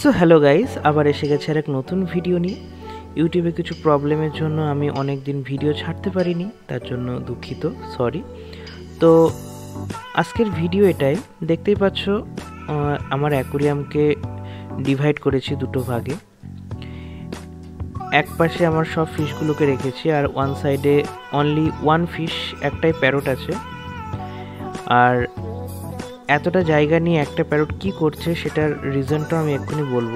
So hello guys, আবার এসে গেছে আর এক নতুন ভিডিও নিয়ে। ইউটিউবে কিছু প্রবলেমের জন্য আমি অনেক দিন ভিডিও ছাড়তে পারিনি, তার জন্য দুঃখিত, সরি। তো আজকের ভিডিও এটাই, দেখতেই পাচ্ছ আমার অ্যাকোরিয়ামকে ডিভাইড করেছি দুটো ভাগে। এক পাশে আমার সব ফিশগুলোকে রেখেছি, আর ওয়ান সাইডে অনলি ওয়ান ফিশ, একটাই প্যারট আছে। আর এতটা জায়গা নিয়ে একটা প্যারট কি করছে সেটার রিজনটা আমি এক্ষুনি বলবো।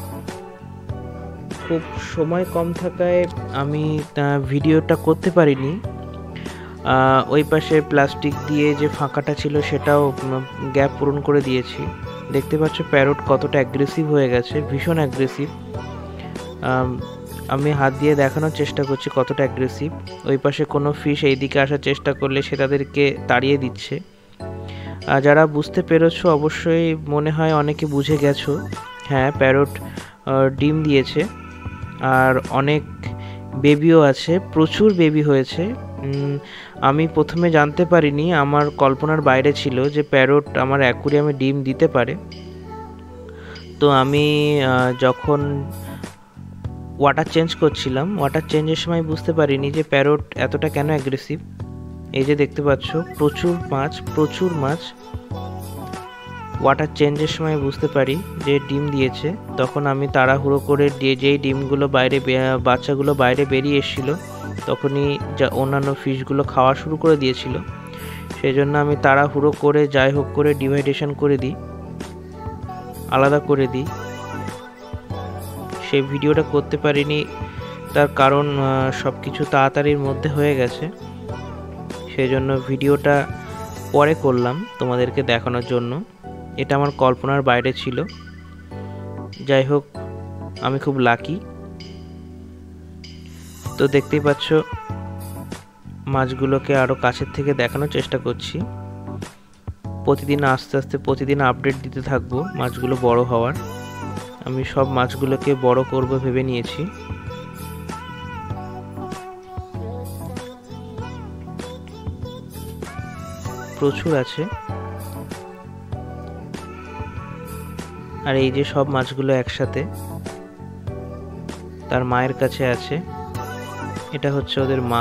খুব সময় কম থাকায় আমি ভিডিওটা করতে পারিনি। ওই পাশে প্লাস্টিক দিয়ে যে ফাঁকাটা ছিল সেটাও গ্যাপ পূরণ করে দিয়েছি। দেখতে পাচ্ছ প্যারট কতটা অ্যাগ্রেসিভ হয়ে গেছে, ভীষণ অ্যাগ্রেসিভ। আমি হাত দিয়ে দেখানোর চেষ্টা করছি কতটা অ্যাগ্রেসিভ। ওই পাশে কোনো ফিশ এইদিকে আসার চেষ্টা করলে সে তাদেরকে তাড়িয়ে দিচ্ছে। যারা বুঝতে পেরেছো অবশ্যই মনে হয় অনেকে বুঝে গেছো। হ্যাঁ, প্যারট ডিম দিয়েছে আর অনেক বেবিও আছে, প্রচুর বেবি হয়েছে। আমি প্রথমে জানতে পারিনি, আমার কল্পনার বাইরে ছিল যে প্যারট আমার অ্যাকুরিয়ামে ডিম দিতে পারে। তো আমি যখন ওয়াটার চেঞ্জ করছিলাম, ওয়াটার চেঞ্জের সময় বুঝতে পারিনি যে প্যারট এতটা কেন অ্যাগ্রেসিভ। এই যে দেখতে পাচ্ছ প্রচুর মাছ। ওয়াটার চেঞ্জের সময় বুঝতে পারি যে ডিম দিয়েছে। তখন আমি তাড়াহুড়ো করে যেই ডিমগুলো বাচ্চাগুলো বাইরে বেরিয়ে এসেছিলো, তখনই অন্যান্য ফিশগুলো খাওয়া শুরু করে দিয়েছিল। সেই জন্য আমি তাড়াহুড়ো করে যাই হোক করে ডিভাইডেশন করে দিই, আলাদা করে দিই। সেই ভিডিওটা করতে পারিনি, তার কারণ সব কিছু তাড়াতাড়ির মধ্যে হয়ে গেছে। সেই জন্য ভিডিওটা পরে করলাম তোমাদেরকে দেখানোর জন্য। এটা আমার কল্পনার বাইরে ছিল। যাই হোক, আমি খুব লাকি। তো দেখতেই পাচ্ছ মাছগুলোকে আরও কাছের থেকে দেখানোর চেষ্টা করছি। প্রতিদিন আস্তে আস্তে প্রতিদিন আপডেট দিতে থাকবো মাছগুলো বড় হওয়ার। আমি সব মাছগুলোকে বড় করব ভেবে নিয়েছি। প্রচুর আছে। আর এই যে সব মাছগুলো একসাথে তার মায়ের কাছে আছে। এটা হচ্ছে ওদের মা।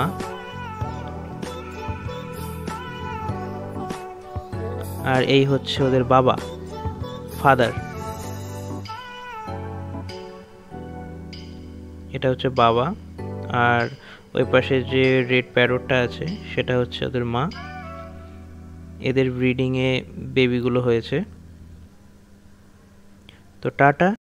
আর এই হচ্ছে ওদের বাবা, ফাদার। এটা হচ্ছে বাবা। আর ওই পাশে যে রেড প্যারটটা আছে সেটা হচ্ছে ওদের মা। এদের ব্রিডিংয়ে বেবিগুলো হয়েছে। তো টাটা।